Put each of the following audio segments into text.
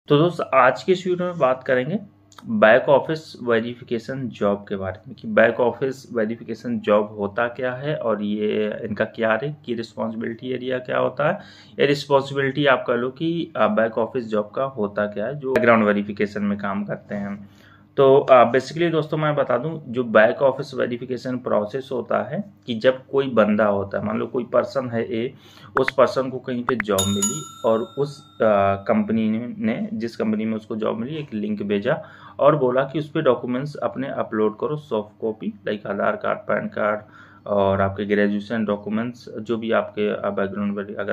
तो दोस्त आज के इस वीडियो में बात करेंगे बैक ऑफिस वेरिफिकेशन जॉब के बारे में कि बैक ऑफिस वेरिफिकेशन जॉब होता क्या है और ये इनका क्या है कि रिस्पॉन्सिबिलिटी एरिया क्या होता है। ये रिस्पॉन्सिबिलिटी आप कह लो कि बैक ऑफिस जॉब का होता क्या है जो बैकग्राउंड वेरिफिकेशन में काम करते हैं। तो बेसिकली दोस्तों मैं बता दूं जो बैक ऑफिस वेरिफिकेशन प्रोसेस होता है कि जब कोई बंदा होता है, मान लो कोई पर्सन है ए, उस पर्सन को कहीं पे जॉब मिली और उस कंपनी ने जिस कंपनी में उसको जॉब मिली एक लिंक भेजा और बोला कि उस पर डॉक्यूमेंट्स अपने अपलोड करो, soft copy like Aadhaar card, PAN card और आपके ग्रेजुएशन डॉक्यूमेंट्स, जो भी आपके बैकग्राउंड, अगर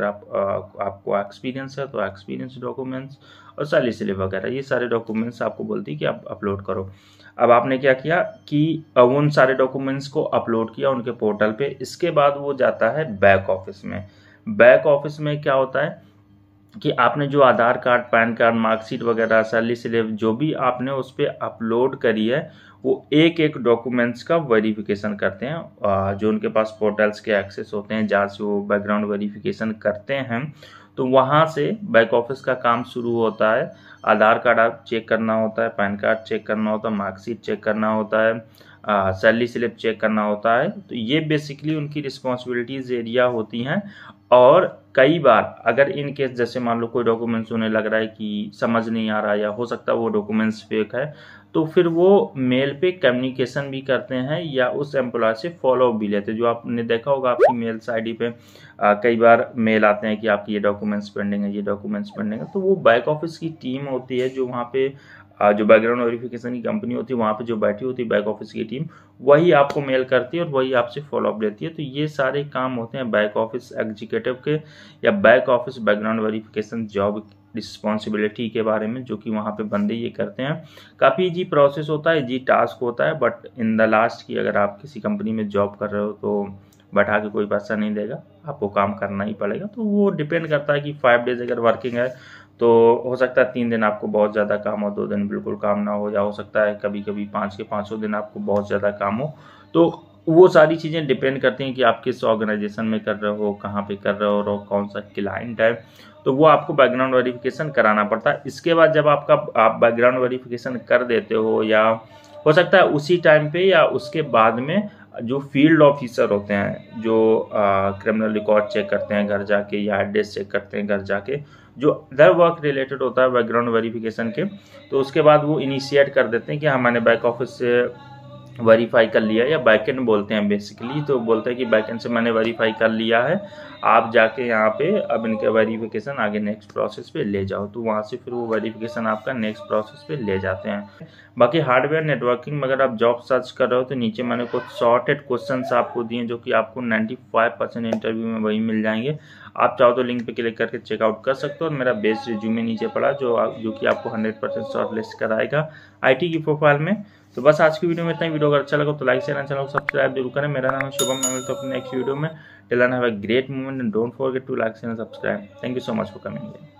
आपको एक्सपीरियंस है तो एक्सपीरियंस डॉक्यूमेंट्स और सैलरी स्लिप वगैरह, ये सारे डॉक्यूमेंट्स आपको बोलती है कि आप अपलोड करो। अब आपने क्या किया कि उन सारे डॉक्यूमेंट्स को अपलोड किया उनके पोर्टल पे। इसके बाद वो जाता है बैक ऑफिस में। बैक ऑफिस में क्या होता है कि आपने जो Aadhaar card, PAN card, marksheet वगैरह, सैलरी स्लिप जो भी आपने उस पर अपलोड करी है वो एक एक डॉक्यूमेंट्स का वेरिफिकेशन करते हैं। जो उनके पास पोर्टल्स के एक्सेस होते हैं जहाँ से वो बैकग्राउंड वेरिफिकेशन करते हैं, तो वहाँ से बैक ऑफिस का काम शुरू होता है। आधार कार्ड आप चेक करना होता है, पैन कार्ड चेक करना होता है, मार्कशीट चेक करना होता है, सैलरी स्लिप चेक करना होता है। तो ये बेसिकली उनकी रिस्पॉन्सिबिलिटीज एरिया होती हैं। और कई बार अगर इन केस जैसे मान लो कोई डॉक्यूमेंट्स उन्हें लग रहा है कि समझ नहीं आ रहा या हो सकता है वो डॉक्यूमेंट्स फेक है, तो फिर वो मेल पे कम्युनिकेशन भी करते हैं या उस एम्प्लॉय से फॉलो अप भी लेते हैं। जो आपने देखा होगा आपकी मेल्स आईडी पे कई बार मेल आते हैं कि आपकी ये डॉक्यूमेंट्स पेंडिंग है, ये डॉक्यूमेंट्स पेंडिंग है। तो वो बैक ऑफिस की टीम होती है जो वहाँ पे जो बैकग्राउंड वेरिफिकेशन की कंपनी होती है वहाँ पे जो बैठी होती है बैक ऑफिस की टीम, वही आपको मेल करती है और वही आपसे फॉलो अप लेती है। तो ये सारे काम होते हैं बैक ऑफिस एग्जीक्यूटिव के या back office background verification job responsibility के बारे में, जो कि वहाँ पे बंदे ये करते हैं। काफ़ी इजी प्रोसेस होता है, इजी टास्क होता है, बट इन द लास्ट की अगर आप किसी कंपनी में जॉब कर रहे हो तो बैठा के कोई पैसा नहीं देगा, आपको काम करना ही पड़ेगा। तो वो डिपेंड करता है कि 5 डेज अगर वर्किंग है तो हो सकता है 3 दिन आपको बहुत ज़्यादा काम हो, 2 दिन बिल्कुल काम ना हो, या हो सकता है कभी कभी 5 के 5 दिन आपको बहुत ज़्यादा काम हो। तो वो सारी चीज़ें डिपेंड करती हैं कि आप किस ऑर्गेनाइजेशन में कर रहे हो, कहाँ पे कर रहे हो और कौन सा क्लाइंट है। तो वो आपको बैकग्राउंड वेरिफिकेशन कराना पड़ता है। इसके बाद जब आप बैकग्राउंड वेरिफिकेशन कर देते हो, या हो सकता है उसी टाइम पे या उसके बाद में जो फील्ड ऑफिसर होते हैं जो क्रिमिनल रिकॉर्ड चेक करते हैं घर जाके या एड्रेस चेक करते हैं घर जाके, जो अदर वर्क रिलेटेड होता है बैकग्राउंड वेरिफिकेशन के, तो उसके बाद वो इनिशिएट कर देते हैं कि हाँ मैंने बैक ऑफिस से वेरीफाई कर लिया, या बैकएंड बोलते हैं बेसिकली। तो बोलते हैं कि बैकएंड से मैंने वेरीफाई कर लिया है, आप जाके यहाँ पे अब इनके वेरिफिकेशन आगे नेक्स्ट प्रोसेस पे ले जाओ। तो वहाँ से फिर वो वेरिफिकेशन आपका नेक्स्ट प्रोसेस पे ले जाते हैं। बाकी हार्डवेयर नेटवर्किंग में अगर आप जॉब सर्च कर रहे हो तो नीचे मैंने कुछ सॉर्टेड क्वेश्चंस आपको दिए जो कि आपको 95% इंटरव्यू में वही मिल जाएंगे। आप चाहो तो लिंक पे क्लिक करके चेकआउट कर सकते हो। और मेरा बेस्ट रिज्यूमे नीचे पड़ा जो कि आपको 100% शॉर्टलिस्ट कराएगा IT की प्रोफाइल में। तो बस आज की वीडियो में इतना ही। वीडियो अगर अच्छा लगा तो लाइक शेयर एंड चैनल को सब्सक्राइब जरूर करें। मेरा नाम है शुभम, मैं मिलता हूं अपने नेक्स्ट वीडियो में। Till then have a great moment and don't forget to like share and subscribe. Thank you so much for coming.